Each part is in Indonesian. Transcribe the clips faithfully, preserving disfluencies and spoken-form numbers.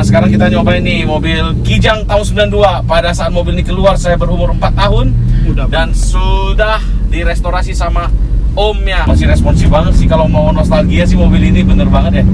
Nah, sekarang kita nyobain nih mobil Kijang tahun sembilan puluh dua. Pada saat mobil ini keluar, saya berumur empat tahun. Udah, dan sudah direstorasi sama omnya. Masih responsif banget sih, kalau mau nostalgia sih mobil ini bener banget ya.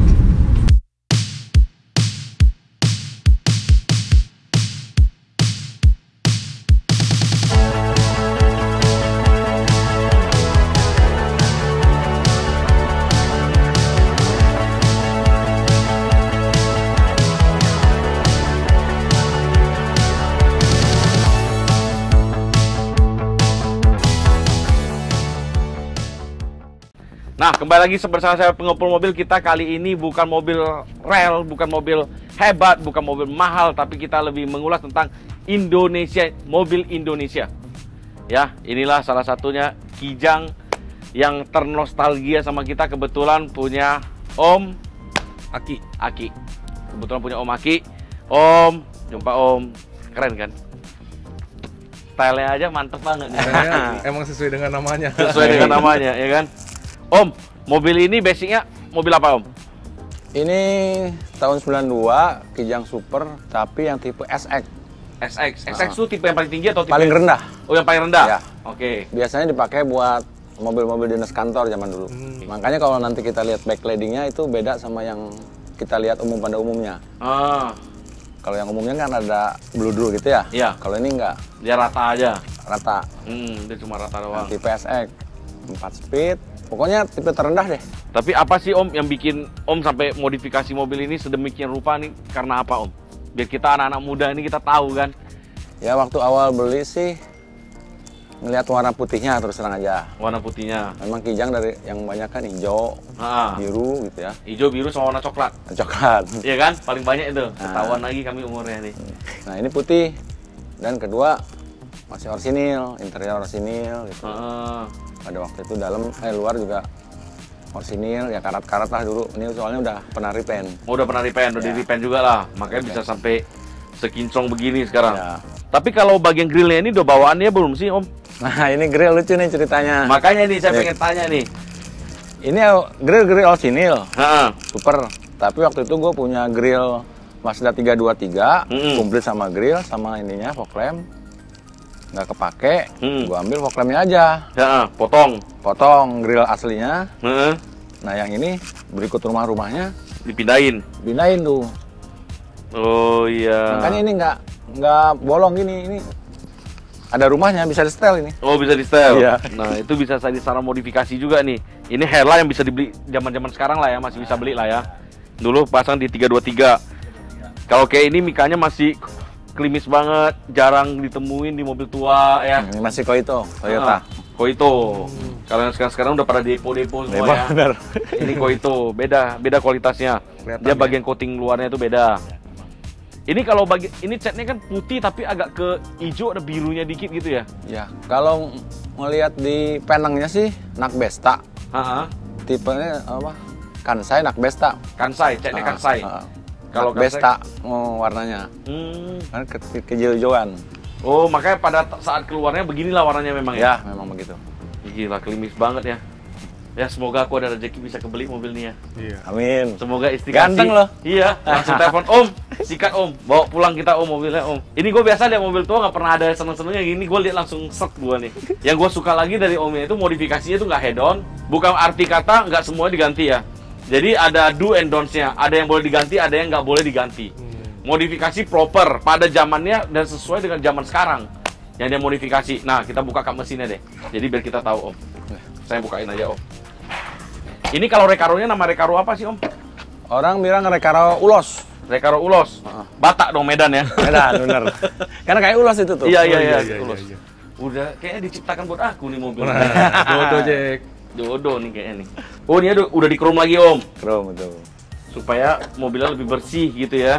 Nah, kembali lagi bersama saya pengobrol mobil. Kita kali ini bukan mobil rel, bukan mobil hebat, bukan mobil mahal, tapi kita lebih mengulas tentang Indonesia, mobil Indonesia. Ya, inilah salah satunya Kijang yang ternostalgia sama kita. Kebetulan punya Om Aki. Aki. Kebetulan punya Om Aki. Om, jumpa Om. Keren kan? Style-nya aja mantep banget. Emang sesuai dengan namanya. Sesuai dengan namanya, ya kan? Om, mobil ini basicnya mobil apa Om? Ini tahun sembilan puluh dua, Kijang Super, tapi yang tipe S X. S X, S X itu tipe yang paling tinggi atau tipe paling rendah? Oh, yang paling rendah? Ya. Oke. Biasanya dipakai buat mobil-mobil dinas kantor zaman dulu. Hmm. Makanya kalau nanti kita lihat backlightingnya itu beda sama yang kita lihat umum pada umumnya. Ah. Kalau yang umumnya kan ada bludru gitu ya? Iya. Kalau ini enggak. Dia rata aja? Rata. Hmm, dia cuma rata doang. Yang tipe S X, empat speed. Pokoknya tipe terendah deh. Tapi apa sih Om yang bikin Om sampai modifikasi mobil ini sedemikian rupa nih? Karena apa Om? Biar kita anak-anak muda ini kita tahu kan. Ya waktu awal beli sih ngelihat warna putihnya terus terang aja. Warna putihnya. Memang Kijang dari yang banyak kan hijau, ah. biru gitu ya. Hijau, biru sama warna coklat. Coklat. Iya kan? Paling banyak itu. Ketahuan nah. lagi kami umurnya nih. Nah ini putih. Dan kedua masih orsinil, interior orsinil gitu. Ah. Pada waktu itu dalam, eh luar juga orsinil, ya karat-karat lah dulu. Ini soalnya udah pernah repaint. Oh, udah pernah repaint, udah ya. di repaint juga lah. Makanya okay. bisa sampai sekinclong begini sekarang. Ya. Tapi kalau bagian grillnya ini udah bawaannya belum sih Om? Nah ini grill lucu nih ceritanya. Makanya nih saya ya. pengen tanya nih. Ini grill-grill orsinil, ha-ha. super. Tapi waktu itu gue punya grill Mazda tiga dua tiga, mm-hmm. komplit sama grill, sama ininya, fog lamp. Nggak kepake, hmm. gue ambil fog lampnya aja. Ya, potong. Potong grill aslinya. Hmm. Nah yang ini berikut rumah-rumahnya dipindahin. Pindahin tuh. Oh iya. Makanya ini nggak nggak bolong gini. Ini ada rumahnya, bisa di setel ini. Oh bisa di setel. Iya. Nah itu bisa saya secara modifikasi juga nih. Ini Hella yang bisa dibeli zaman-zaman sekarang lah ya, masih bisa beli lah ya. Dulu pasang di tiga dua tiga. Kalau kayak ini mikanya masih klimis banget, jarang ditemuin di mobil tua ya. Ini masih Koito, Toyota. Ah, Koito. Hmm. Kalau yang sekarang-sekarang udah pada depo-depo semua Depo, ya. Bener. Ini Koito, beda beda kualitasnya. Kelihatan dia bagian ya. Coating luarnya itu beda. Ini kalau bagi ini catnya kan putih tapi agak ke hijau, ada birunya dikit gitu ya. Ya, kalau melihat di penengnya sih Nakbesta. Heeh. Tipenya apa? Kansai Nakbesta. Kansai, catnya uh, Kansai. Uh. Kalau Besta oh, warnanya, hmm. kan ke kehijauan. Oh, makanya pada saat keluarnya beginilah warnanya memang ya? Ya, memang begitu. Gila, klimis banget ya. Ya, semoga aku ada rezeki bisa kebeli mobil ini ya. Iya. Amin. Semoga istri ganteng loh. Iya, langsung telepon Om, sikat Om, bawa pulang kita Om mobilnya Om. Ini gue biasa lihat mobil tua nggak pernah ada seneng-senengnya gini. Gue lihat langsung set gue nih. Yang gue suka lagi dari Omnya itu modifikasinya itu nggak head on. Bukan arti kata nggak semua diganti ya. Jadi ada do and don'ts-nya, ada yang boleh diganti, ada yang nggak boleh diganti. Hmm. Modifikasi proper pada zamannya dan sesuai dengan zaman sekarang yang dia modifikasi. Nah, kita buka kap mesinnya deh. Jadi biar kita tahu Om. Saya bukain aja Om. Ini kalau Recaro-nya nama Recaro apa sih Om? Orang bilang Recaro Ulos. Recaro Ulos. Uh-huh. Batak dong Medan ya. Medan bener. Karena kayak ulos itu tuh. Iya iya iya. iya, iya, iya. Udah kayaknya diciptakan buat aku nih mobil. Jodoh Jack. Jodoh nih kayaknya nih. Oh ini udah, udah di chrome lagi Om. Chrome betul. Supaya mobilnya lebih bersih gitu ya.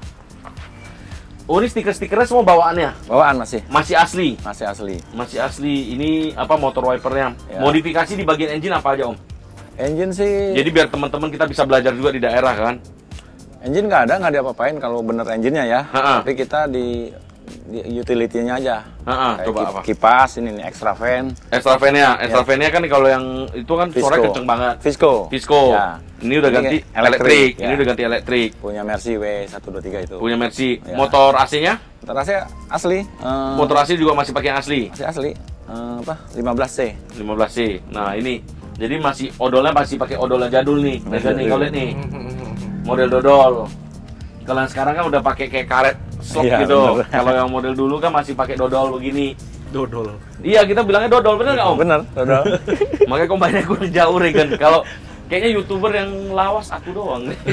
Oh ini stiker-stikernya semua bawaannya? Bawaan masih. Masih asli? Masih asli. Masih asli. Ini apa motor wipernya? Ya. Modifikasi di bagian engine apa aja Om? Engine sih. Jadi biar teman-teman kita bisa belajar juga di daerah kan? Engine nggak ada, nggak diapa-apain kalau bener engine-nya ya. Ha-ha. Tapi kita di utility-nya aja. Heeh, Kayak coba ki- apa? Kipas ini nih, extra fan. Extra fan-nya, extra Ya. fan-nya kan kalau yang itu kan suara Visco. kenceng banget. Visco. Visco. Ya. Ini udah Ini ganti elektrik, elektrik. Ini ya. udah ganti elektrik. Punya Mercy W seratus dua puluh tiga itu. Punya Mercy. Ya. Motor A C-nya? Terasnya asli. eh, Motor A C juga masih pakai yang asli. masih asli. Eh, apa? lima belas C. lima belas C. Nah, ini. Jadi masih odolnya masih pakai odol yang jadul nih. Lihat nih, kau lihat nih. Model dodol. Kalau yang sekarang kan udah pakai kayak karet slot Iya, gitu. bener. Kalau yang model dulu kan masih pakai dodol begini. Dodol. Iya, kita bilangnya dodol, bener nggak Om? Bener, dodol. Makanya kombinnya gue jauh Regan. Kalau kayaknya YouTuber yang lawas aku doang nih.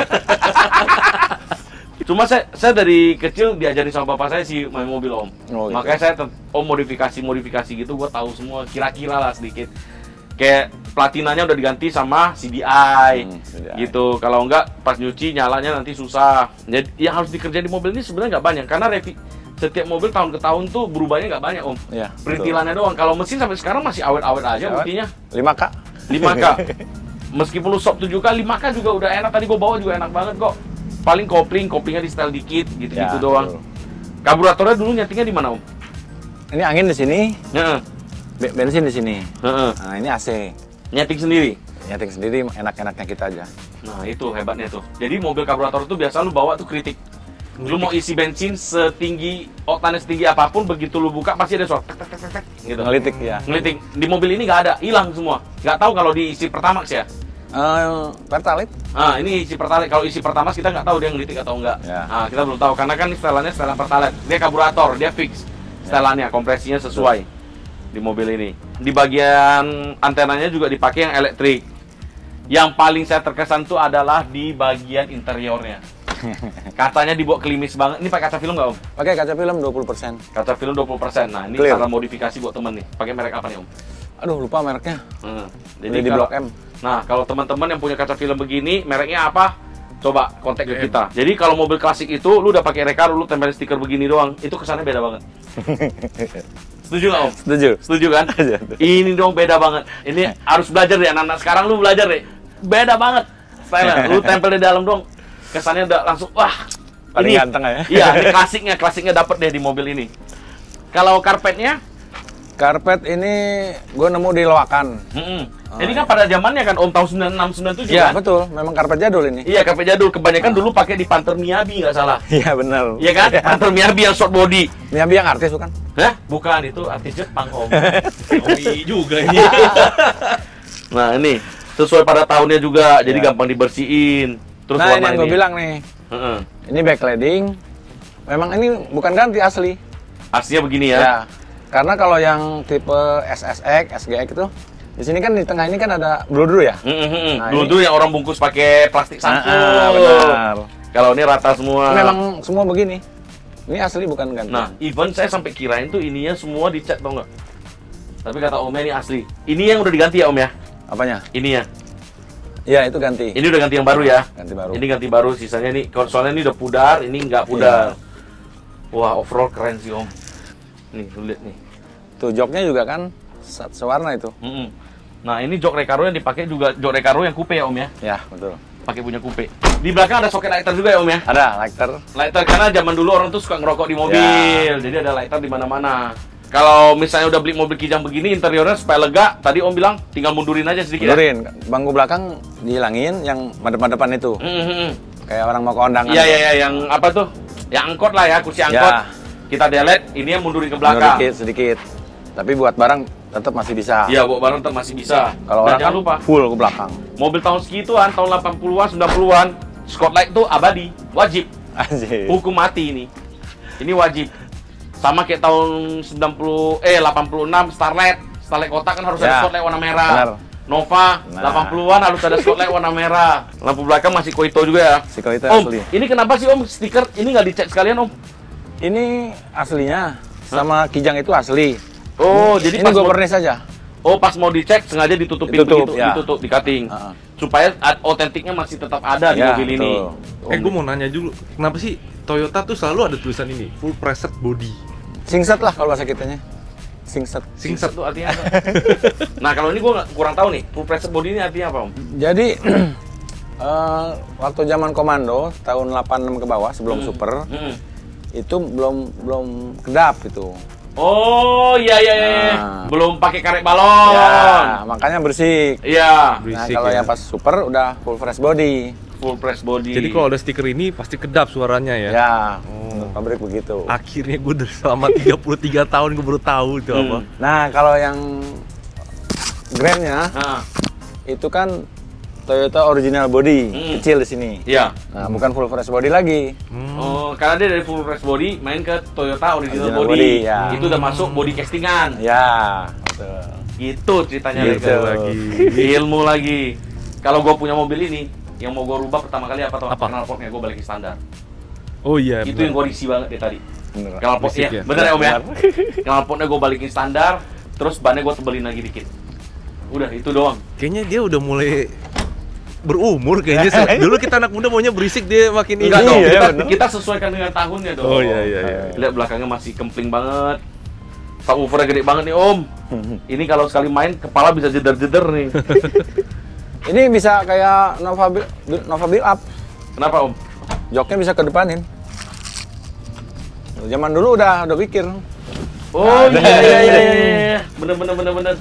Cuma saya, saya dari kecil diajarin sama bapak saya sih main mobil Om. Oh, gitu. Makanya saya tet- Om modifikasi-modifikasi gitu gue tahu semua kira-kira lah sedikit. Kayak platinanya udah diganti sama C D I, Hmm, C D I. gitu. Kalau enggak pas nyuci nyalanya nanti susah. Jadi yang harus dikerjain di mobil ini sebenarnya nggak banyak karena revi setiap mobil tahun ke tahun tuh berubahnya nggak banyak Om. Iya, betul. Perintilannya doang. Kalau mesin sampai sekarang masih awet-awet aja Awet. buktinya. lima K. lima K. Meskipun lu shop tujuh K, lima K juga udah enak. Tadi gua bawa juga enak banget kok. Paling kopling, koplingnya di setel dikit gitu-gitu Ya, doang. betul. Karburatornya dulu nyetingnya di mana Om? Ini angin di sini, Heeh. be- bensin di sini. Heeh. Nah, ini A C. Nyeting sendiri. Nyeting sendiri enak-enaknya kita aja. Nah itu hebatnya tuh. Jadi mobil karburator itu biasa lu bawa tuh kritik. Lu mau isi bensin setinggi oktannya setinggi apapun, begitu lu buka pasti ada suara tek tek tek tek, tek, gitu. Ngelitik ya. Ngelitik. Di mobil ini nggak ada, hilang semua. Nggak tahu kalau diisi Pertamax ya. Eh, Pertalite. Ah ini isi Pertalite. Kalau isi Pertamax kita nggak tahu dia ngelitik atau enggak. Ya. Ah kita belum tahu karena kan setelannya setelan Pertalite. Dia karburator, dia fix. Setelannya, kompresinya sesuai di mobil ini. Di bagian antenanya juga dipakai yang elektrik. Yang paling saya terkesan tuh adalah di bagian interiornya. Katanya dibuat klimis banget. Ini pakai kaca film nggak Om? Pakai kaca film dua puluh persen. Kaca film dua puluh persen. Nah, ini Clear. cara modifikasi buat temen nih. Pakai merek apa nih Om? Aduh, lupa mereknya. Hmm. Beli di kalau- Blok M. Nah, kalau teman-teman yang punya kaca film begini, mereknya apa? Coba kontak ke kita. Jadi kalau mobil klasik itu, lu udah pakai Recaro, lu tempel stiker begini doang, itu kesannya beda banget. Setuju nggak Om? Setuju. Setuju kan? Ini dong beda banget. Ini harus belajar deh anak-anak sekarang, lu belajar deh. Beda banget style. Lu tempel di dalam dong, kesannya udah langsung wah. Paling ini, ganteng ya. Iya, ini klasiknya, klasiknya dapet deh di mobil ini. Kalau karpetnya, Karpet ini gue nemu di Loakan. mm-mm. ini kan pada zamannya kan Om tahun sembilan enam sembilan tujuh Iya, kan? betul. Memang karpet jadul ini. Iya, karpet jadul. Kebanyakan dulu pakai di Panther Miyabi nggak salah. Iya, benar. Iya kan? Panther Miyabi yang short body. Miyabi yang artis bukan? Hah? Bukan, itu artis Jepang Om. Omi juga ini. Nah, ini sesuai pada tahunnya juga, jadi Ya. gampang dibersihin. Terus Nah, ini warna yang gue bilang nih. Heeh. Ini backlighting. Memang ini bukan ganti asli. Aslinya begini ya. Ya. Karena kalau yang tipe S S X, S G X itu di sini kan di tengah ini kan ada bludru ya. Heeh, heeh. Nah, Dulu ini- dulu yang orang bungkus pakai plastik Ah, sangkul. ah, benar. Kalau ini rata semua. Memang semua begini. Ini asli bukan ganti. Nah, even saya sampai kirain tuh ininya semua dicat tau nggak? Tapi kata Omnya ini asli. Ini yang udah diganti ya Om ya? apanya? Ini ya. Ya, itu ganti. Ini udah ganti yang baru ya? Ganti baru. Ini ganti baru, sisanya nih, kalau soalnya ini udah pudar, ini nggak pudar. Wah, overall keren sih Om. Nih, lu lihat nih. Tuh joknya juga kan se- sewarna itu. Mm-mm. Nah, ini jok Recaro yang dipakai juga jok Recaro yang coupe ya Om ya? Ya, betul. Pakai punya coupe. Di belakang ada soket lighter juga ya Om ya? Ada lighter. Lighter karena zaman dulu orang tuh suka ngerokok di mobil, jadi ada lighter di mana-mana. Kalau misalnya udah beli mobil Kijang begini, interiornya supaya lega, tadi Om bilang tinggal mundurin aja sedikit ya? Mundurin. Bangku belakang dihilangin yang madep-madepan itu. Mm-mm. Kayak orang mau ke undangan. Iya, iya, iya, yang apa tuh? Yang angkot lah ya, kursi angkot. Ya. Kita delete, ini yang mundurin ke Mundur belakang. Sedikit, sedikit. Tapi buat barang tetap masih bisa. Iya, bawa barang tetap masih bisa. Kalau Dan orang jangan kan lupa, full ke belakang. mobil tahun segituan, tahun delapan puluhan, sembilan puluhan, Spotlight tuh abadi, wajib. Anjir. Hukum mati ini. Ini wajib. Sama kayak tahun sembilan puluh eh delapan puluh enam Starlight. Starlight kotak kan harus Ya. ada spotlight warna merah. Benar. Nova Nah. delapan puluhan harus ada spotlight warna merah. Lampu belakang masih Koito juga ya. Si kalau itu Om, asli. ini kenapa sih Om stiker ini nggak dicek sekalian Om? Ini aslinya sama Kijang itu asli. Oh, jadi ini pas gue mau, pernis aja. oh pas mau dicek sengaja ditutupin Ditutup, begitu, ya. ditutup, di cutting. Heeh. Supaya ad- otentiknya masih tetap ada di Ya, mobil ini. betul. Eh, gue mau nanya dulu, kenapa sih Toyota tuh selalu ada tulisan ini, full preset body? Singset lah kalau bahasa kitanya. Singset. Singset. Itu artinya apa? Nah, kalau ini gua nggak- kurang tahu nih. Full pressure body ini artinya apa, Om? Jadi eh, waktu zaman komando tahun delapan puluh enam ke bawah sebelum Hmm. super Hmm. itu belum belum kedap itu. Oh iya iya iya, Nah. belum pakai karet balon. Ya, makanya bersih. Iya, Nah, Berisik kalau ya. yang pas super udah full fresh body. full press body. Jadi kalau ada stiker ini pasti kedap suaranya ya. Ya, Oh. untuk pabrik begitu. Akhirnya gue udah selama tiga puluh tiga tahun gue baru tahu itu Hmm. apa. Nah, kalau yang Grand-nya Nah, itu kan Toyota original body, Hmm. kecil di sini. iya. Nah, bukan full fresh body lagi. Hmm. Oh, karena dia dari full press body main ke Toyota original, Original body. body, ya. Itu udah masuk body castingan. Ya, betul. Gitu ceritanya Gitu. Lego. lagi. Ilmu lagi. Kalau gue punya mobil ini, yang mau gue rubah pertama kali apa tau? Apa? Knalpotnya gue balikin standar. Oh iya. Itu benar. yang gue risih banget deh tadi. Bener. Knalpotnya, Berisik ya? bener ya om ya? Benar. Knalpotnya gue balikin standar, terus bannya gue tebelin lagi dikit. Udah itu doang. Kayaknya dia udah mulai berumur kayaknya. Dulu kita anak muda maunya berisik, dia makin ini. Enggak dong, Iya, kita, bener. kita sesuaikan dengan tahunnya dong. Oh iya iya iya. Lihat belakangnya masih kempling banget. Subwoofernya gede banget nih om. Ini kalau sekali main kepala bisa jeder-jeder nih. Ini bisa kayak Nova Build, Nova Build Up. Kenapa om? Joknya bisa ke depanin. Zaman dulu udah udah pikir. Oh Ada. iya iya iya, iya. Bener bener bener bener.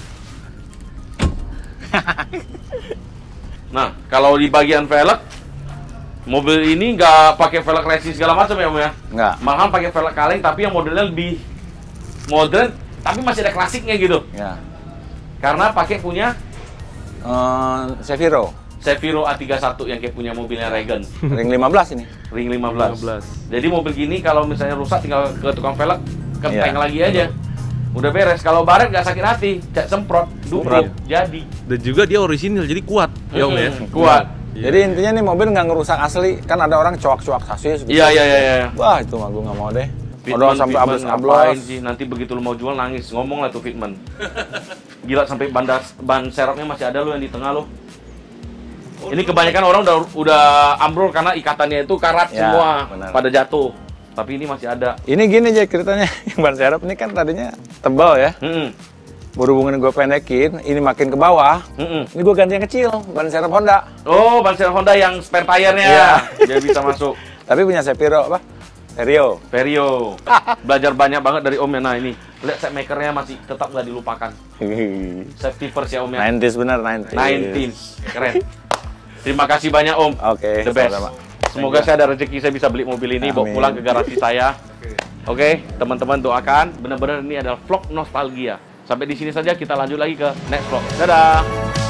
Nah, kalau di bagian velg, mobil ini nggak pakai velg racing segala macam ya om ya? Enggak. Malahan pakai velg kaleng tapi yang modelnya lebih modern, tapi masih ada klasiknya gitu. Ya. Karena pakai punya Eh, Seviro, Seviro A tiga puluh satu yang kayak punya mobilnya Regen, ring lima belas ini. Ring lima belas. lima belas. Jadi mobil gini kalau misalnya rusak tinggal ke tukang velg, kenteng Iya. lagi aja. Udah beres. Kalau baret nggak sakit hati, cek semprot, duprot, jadi. Dan juga dia orisinil jadi kuat. Ya om ya. Mm, kuat. Iya. Jadi intinya nih mobil nggak ngerusak asli. Kan ada orang coak-coak sasis. gitu. Iya iya iya iya. Wah itu mah gue nggak mau deh. Fitment, Udah sampai Fitment, ablos-ablos. ngapain sih? Nanti begitu lu mau jual nangis, ngomong lah tuh Fitment. Gila sampai ban das- ban serepnya masih ada lu yang di tengah lu. Ini kebanyakan orang udah udah ambrol karena ikatannya itu karat Ya, semua benar. pada jatuh. Tapi ini masih ada. Ini gini aja ceritanya. Yang ban serep ini kan tadinya tebal ya. Hmm. Berhubungan gue pendekin, ini makin ke bawah. Hmm. Ini gue ganti yang kecil, ban serep Honda. Oh, ban serep Honda yang spare tire-nya. Iya. Biar bisa masuk. Tapi punya Seviro apa? Vario. Vario. Belajar banyak banget dari Om ya. Nah ini, lihat set makernya masih tetap nggak dilupakan. Safety first ya Om ya. sembilan puluh bener, sembilan puluh. nineteen. Keren. Terima kasih banyak Om. Oke, The best. sama-sama. Semoga saya ada rezeki saya bisa beli mobil ini, bawa Amin. pulang ke garasi saya. Oke, teman-teman doakan. Benar-benar ini adalah vlog nostalgia. Sampai di sini saja, kita lanjut lagi ke next vlog. Dadah.